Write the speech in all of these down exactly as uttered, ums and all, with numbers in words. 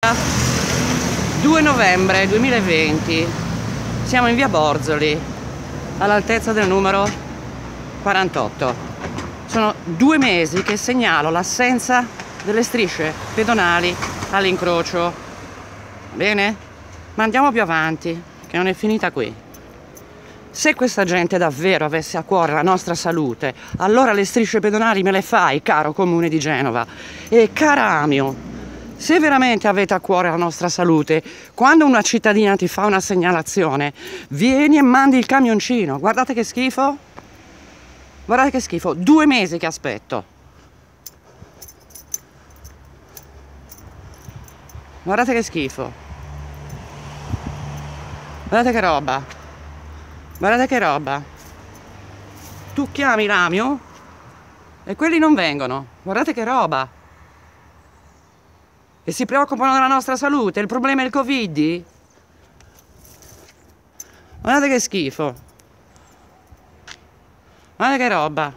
due novembre duemilaventi, siamo in via Borzoli, all'altezza del numero quarantotto. Sono due mesi che segnalo l'assenza delle strisce pedonali all'incrocio. Bene? Ma andiamo più avanti, che non è finita qui. Se questa gente davvero avesse a cuore la nostra salute, allora le strisce pedonali me le fai, caro Comune di Genova. E cara Amio, se veramente avete a cuore la nostra salute, quando una cittadina ti fa una segnalazione, vieni e mandi il camioncino. Guardate che schifo. Guardate che schifo. Due mesi che aspetto. Guardate che schifo. Guardate che roba. Guardate che roba. Tu chiami l'Amio e quelli non vengono. Guardate che roba. E si preoccupano della nostra salute. Il problema è il Covid. Guardate che schifo. Guardate che roba.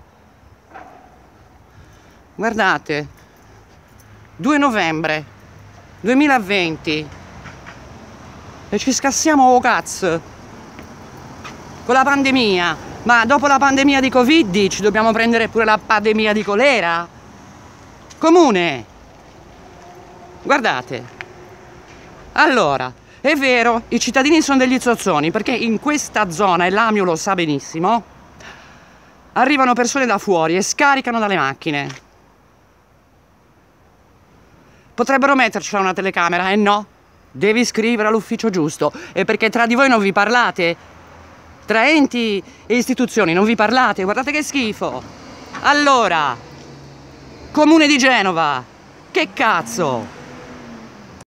Guardate. due novembre duemilaventi. E ci scassiamo o cazzo. Con la pandemia. Ma dopo la pandemia di Covid ci dobbiamo prendere pure la pandemia di colera? Comune. Guardate, allora, è vero, i cittadini sono degli zozzoni, perché in questa zona, e l'Amio lo sa benissimo, arrivano persone da fuori e scaricano dalle macchine. Potrebbero mettercela una telecamera, e eh no, devi scrivere all'ufficio giusto, e perché tra di voi non vi parlate, tra enti e istituzioni non vi parlate, guardate che schifo. Allora, Comune di Genova, che cazzo?